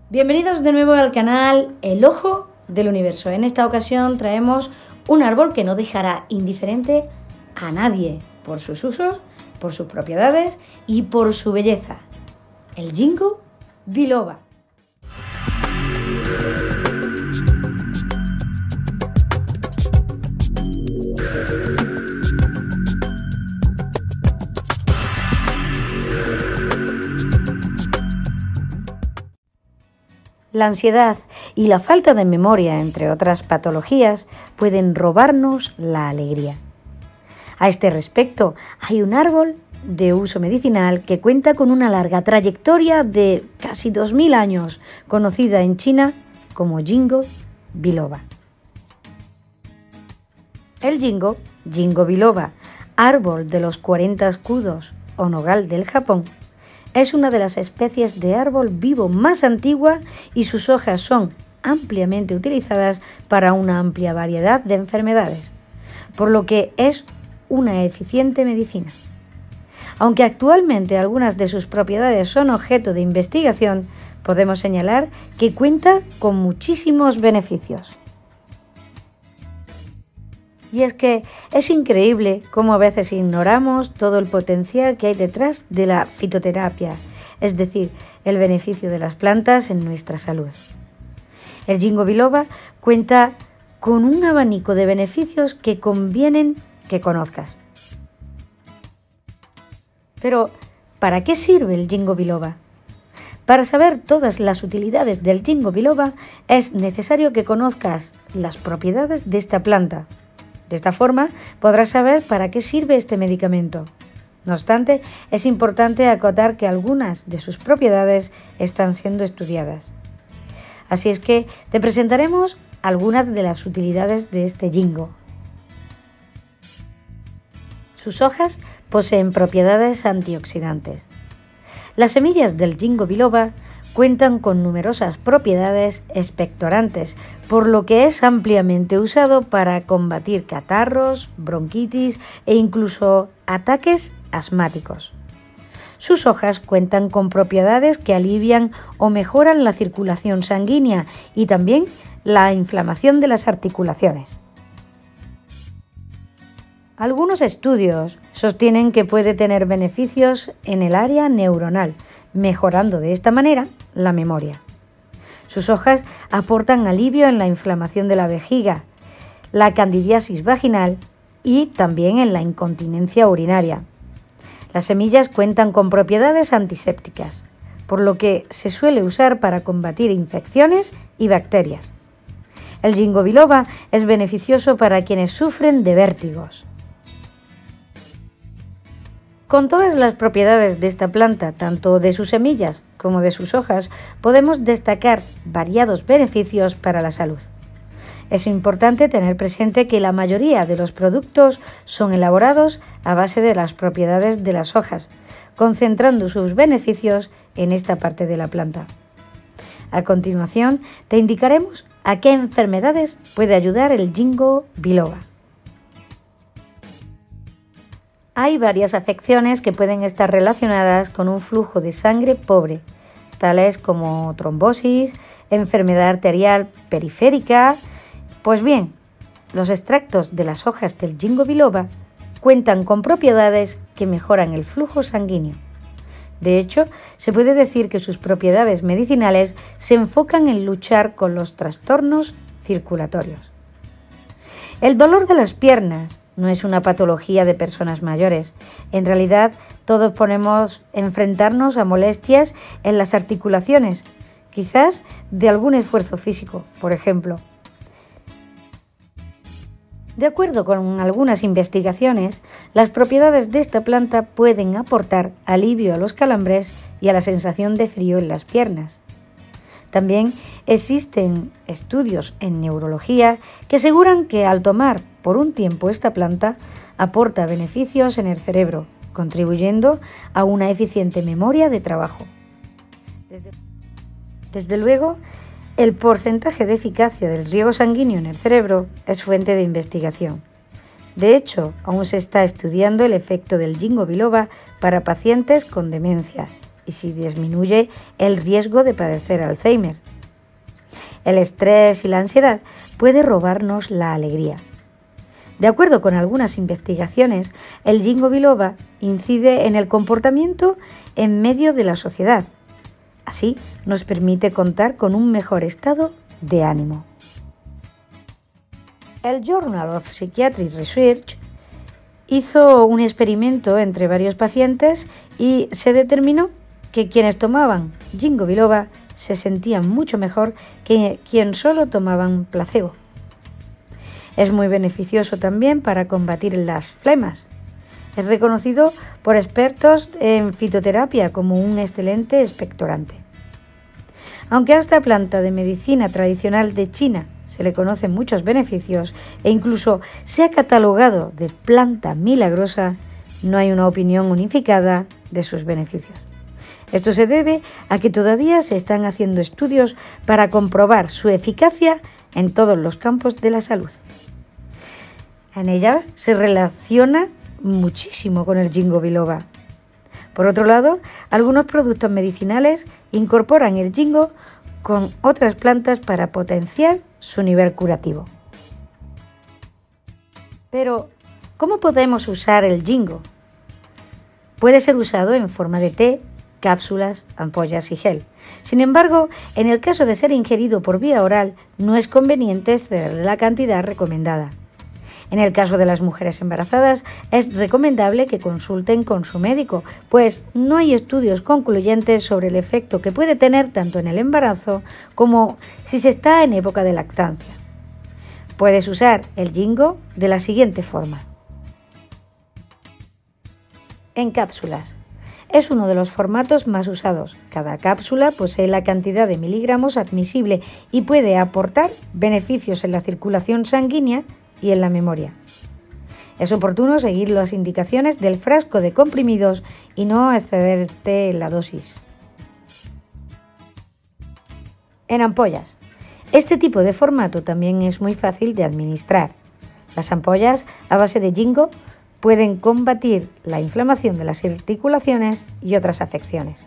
Bienvenidos de nuevo al canal El Ojo del Universo. En esta ocasión traemos un árbol que no dejará indiferente a nadie por sus usos, por sus propiedades y por su belleza. El Ginkgo biloba. La ansiedad y la falta de memoria, entre otras patologías, pueden robarnos la alegría. A este respecto, hay un árbol de uso medicinal que cuenta con una larga trayectoria de casi 2000 años, conocida en China como Ginkgo biloba. El Ginkgo biloba, árbol de los 40 escudos o nogal del Japón, es una de las especies de árbol vivo más antigua y sus hojas son ampliamente utilizadas para una amplia variedad de enfermedades, por lo que es una eficiente medicina. Aunque actualmente algunas de sus propiedades son objeto de investigación, podemos señalar que cuenta con muchísimos beneficios. Y es que es increíble cómo a veces ignoramos todo el potencial que hay detrás de la fitoterapia, es decir, el beneficio de las plantas en nuestra salud. El Ginkgo biloba cuenta con un abanico de beneficios que convienen que conozcas. Pero, ¿para qué sirve el Ginkgo biloba? Para saber todas las utilidades del Ginkgo biloba es necesario que conozcas las propiedades de esta planta. De esta forma podrás saber para qué sirve este medicamento. No obstante, es importante acotar que algunas de sus propiedades están siendo estudiadas. Así es que te presentaremos algunas de las utilidades de este ginkgo. Sus hojas poseen propiedades antioxidantes. Las semillas del Ginkgo biloba cuentan con numerosas propiedades expectorantes, por lo que es ampliamente usado para combatir catarros, bronquitis e incluso ataques asmáticos. Sus hojas cuentan con propiedades que alivian o mejoran la circulación sanguínea y también la inflamación de las articulaciones. Algunos estudios sostienen que puede tener beneficios en el área neuronal, mejorando de esta manera la memoria. Sus hojas aportan alivio en la inflamación de la vejiga, la candidiasis vaginal y también en la incontinencia urinaria. Las semillas cuentan con propiedades antisépticas, por lo que se suele usar para combatir infecciones y bacterias. El Ginkgo biloba es beneficioso para quienes sufren de vértigos. Con todas las propiedades de esta planta, tanto de sus semillas como de sus hojas, podemos destacar variados beneficios para la salud. Es importante tener presente que la mayoría de los productos son elaborados a base de las propiedades de las hojas, concentrando sus beneficios en esta parte de la planta. A continuación, te indicaremos a qué enfermedades puede ayudar el Ginkgo biloba. Hay varias afecciones que pueden estar relacionadas con un flujo de sangre pobre, tales como trombosis, enfermedad arterial periférica. Pues bien, los extractos de las hojas del Ginkgo biloba cuentan con propiedades que mejoran el flujo sanguíneo. De hecho, se puede decir que sus propiedades medicinales se enfocan en luchar con los trastornos circulatorios. El dolor de las piernas no es una patología de personas mayores. En realidad, todos podemos enfrentarnos a molestias en las articulaciones, quizás de algún esfuerzo físico, por ejemplo. De acuerdo con algunas investigaciones, las propiedades de esta planta pueden aportar alivio a los calambres y a la sensación de frío en las piernas. También existen estudios en neurología que aseguran que al tomar por un tiempo esta planta aporta beneficios en el cerebro, contribuyendo a una eficiente memoria de trabajo. Desde luego, el porcentaje de eficacia del riego sanguíneo en el cerebro es fuente de investigación. De hecho, aún se está estudiando el efecto del Ginkgo biloba para pacientes con demencia y si disminuye el riesgo de padecer Alzheimer. El estrés y la ansiedad puede robarnos la alegría. De acuerdo con algunas investigaciones, el ginkgo biloba incide en el comportamiento en medio de la sociedad. Así, nos permite contar con un mejor estado de ánimo. El Journal of Psychiatric Research hizo un experimento entre varios pacientes y se determinó que quienes tomaban ginkgo biloba se sentían mucho mejor que quienes solo tomaban placebo. Es muy beneficioso también para combatir las flemas. Es reconocido por expertos en fitoterapia como un excelente expectorante. Aunque a esta planta de medicina tradicional de China se le conocen muchos beneficios e incluso se ha catalogado de planta milagrosa, no hay una opinión unificada de sus beneficios. Esto se debe a que todavía se están haciendo estudios para comprobar su eficacia en todos los campos de la salud. En ella se relaciona muchísimo con el ginkgo biloba. Por otro lado, algunos productos medicinales incorporan el ginkgo con otras plantas para potenciar su nivel curativo. Pero, ¿cómo podemos usar el ginkgo? Puede ser usado en forma de té, cápsulas, ampollas y gel. Sin embargo, en el caso de ser ingerido por vía oral, no es conveniente exceder la cantidad recomendada. En el caso de las mujeres embarazadas, es recomendable que consulten con su médico, pues no hay estudios concluyentes sobre el efecto que puede tener tanto en el embarazo como si se está en época de lactancia. Puedes usar el ginkgo de la siguiente forma. En cápsulas. Es uno de los formatos más usados. Cada cápsula posee la cantidad de miligramos admisible y puede aportar beneficios en la circulación sanguínea y en la memoria. Es oportuno seguir las indicaciones del frasco de comprimidos y no excederte en la dosis. En ampollas. Este tipo de formato también es muy fácil de administrar. Las ampollas a base de ginkgo pueden combatir la inflamación de las articulaciones y otras afecciones.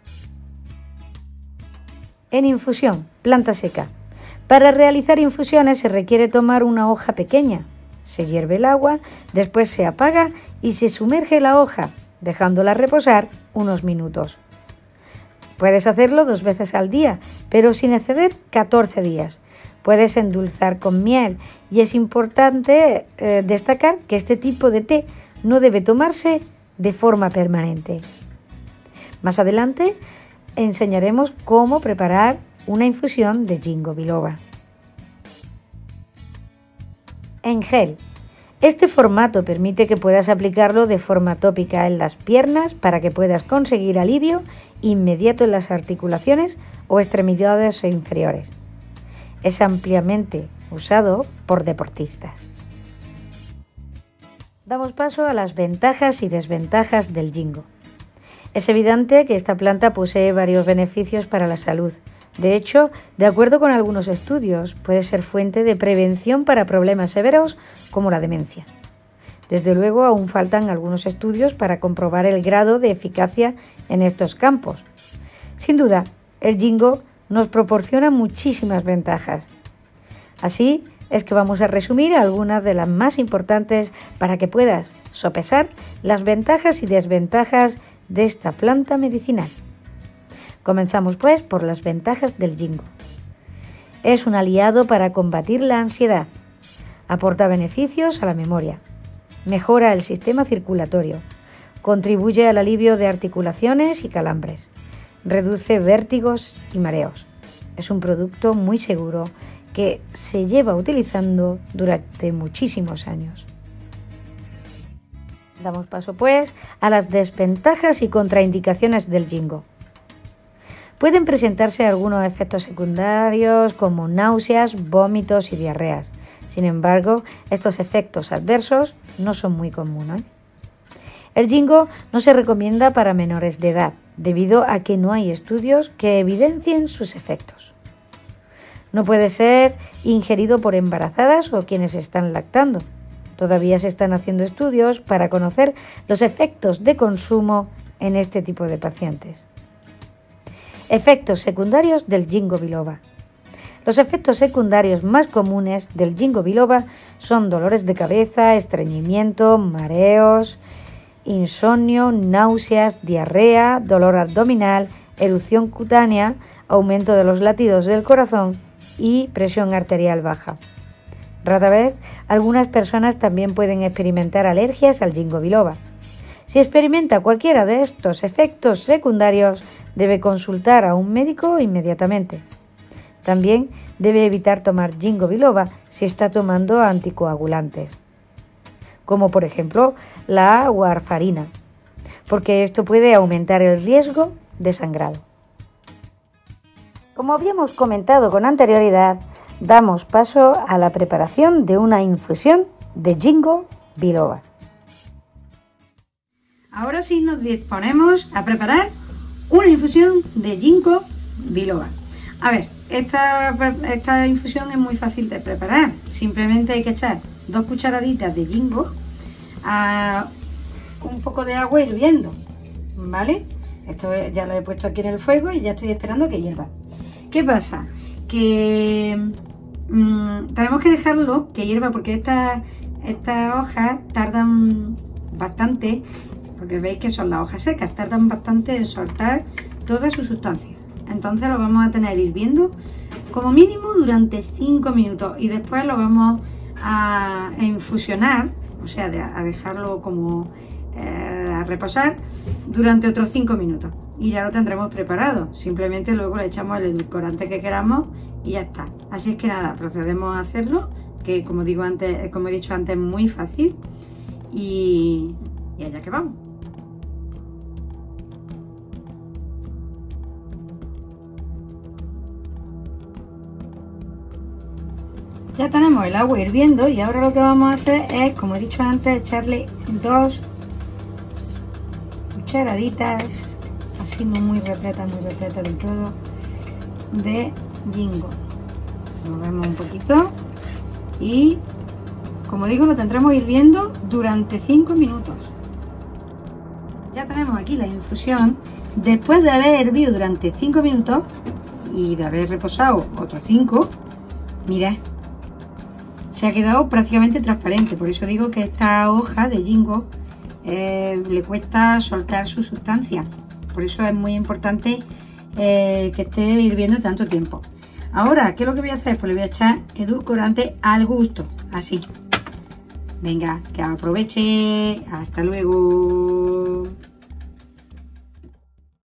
En infusión, planta seca. Para realizar infusiones se requiere tomar una hoja pequeña. Se hierve el agua, después se apaga y se sumerge la hoja, dejándola reposar unos minutos. Puedes hacerlo 2 veces al día, pero sin exceder 14 días. Puedes endulzar con miel y es importante destacar que este tipo de té no debe tomarse de forma permanente. Más adelante enseñaremos cómo preparar una infusión de ginkgo biloba. En gel. Este formato permite que puedas aplicarlo de forma tópica en las piernas para que puedas conseguir alivio inmediato en las articulaciones o extremidades inferiores. Es ampliamente usado por deportistas. Damos paso a las ventajas y desventajas del ginkgo. Es evidente que esta planta posee varios beneficios para la salud. De hecho, de acuerdo con algunos estudios, puede ser fuente de prevención para problemas severos como la demencia. Desde luego, aún faltan algunos estudios para comprobar el grado de eficacia en estos campos. Sin duda, el ginkgo nos proporciona muchísimas ventajas. Así es que vamos a resumir algunas de las más importantes para que puedas sopesar las ventajas y desventajas de esta planta medicinal. Comenzamos pues por las ventajas del ginkgo. Es un aliado para combatir la ansiedad. Aporta beneficios a la memoria. Mejora el sistema circulatorio. Contribuye al alivio de articulaciones y calambres. Reduce vértigos y mareos. Es un producto muy seguro que se lleva utilizando durante muchísimos años. Damos paso pues a las desventajas y contraindicaciones del ginkgo. Pueden presentarse algunos efectos secundarios como náuseas, vómitos y diarreas. Sin embargo, estos efectos adversos no son muy comunes. El ginkgo no se recomienda para menores de edad, debido a que no hay estudios que evidencien sus efectos. No puede ser ingerido por embarazadas o quienes están lactando. Todavía se están haciendo estudios para conocer los efectos de consumo en este tipo de pacientes. Efectos secundarios del ginkgo biloba. Los efectos secundarios más comunes del ginkgo biloba son dolores de cabeza, estreñimiento, mareos, insomnio, náuseas, diarrea, dolor abdominal, erupción cutánea, aumento de los latidos del corazón y presión arterial baja. Rara vez, algunas personas también pueden experimentar alergias al ginkgo biloba. Si experimenta cualquiera de estos efectos secundarios, debe consultar a un médico inmediatamente. También debe evitar tomar ginkgo biloba si está tomando anticoagulantes, como por ejemplo la warfarina, porque esto puede aumentar el riesgo de sangrado. Como habíamos comentado con anterioridad, damos paso a la preparación de una infusión de ginkgo biloba. Ahora sí nos disponemos a preparar una infusión de ginkgo biloba. A ver, esta infusión es muy fácil de preparar. Simplemente hay que echar 2 cucharaditas de ginkgo a un poco de agua hirviendo, ¿vale? Esto ya lo he puesto aquí en el fuego y ya estoy esperando que hierva. ¿Qué pasa? Que tenemos que dejarlo que hierva porque estas hojas tardan bastante, porque veis que son las hojas secas, tardan bastante en soltar toda su sustancia. Entonces lo vamos a tener hirviendo como mínimo durante 5 minutos y después lo vamos a infusionar, o sea, a dejarlo como a reposar durante otros 5 minutos y ya lo tendremos preparado. Simplemente luego le echamos el edulcorante que queramos y ya está. Así es que nada, procedemos a hacerlo, que como digo antes, como he dicho antes, es muy fácil y allá que vamos. Ya tenemos el agua hirviendo y ahora lo que vamos a hacer es, como he dicho antes, echarle 2 cucharaditas, así no muy repleta del todo, de ginkgo. Movemos un poquito y, como digo, lo tendremos hirviendo durante 5 minutos. Ya tenemos aquí la infusión. Después de haber hervido durante 5 minutos y de haber reposado otros 5, mirad, se ha quedado prácticamente transparente. Por eso digo que esta hoja de ginkgo le cuesta soltar su sustancia. Por eso es muy importante que esté hirviendo tanto tiempo. Ahora, ¿qué es lo que voy a hacer? Pues le voy a echar edulcorante al gusto, así. Venga, que aproveche. Hasta luego.